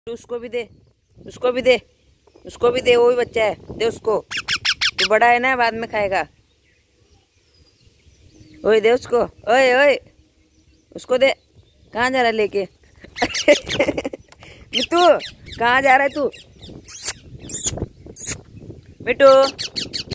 उसको भी दे, उसको भी दे, उसको भी दे, वो भी बच्चा है, दे उसको। तो बड़ा है ना, बाद में खाएगा। ओए दे उसको, ओए ओए उसको दे। कहाँ जा रहा है लेके? मिट्टू कहाँ जा रहा है तू? मिट्टू।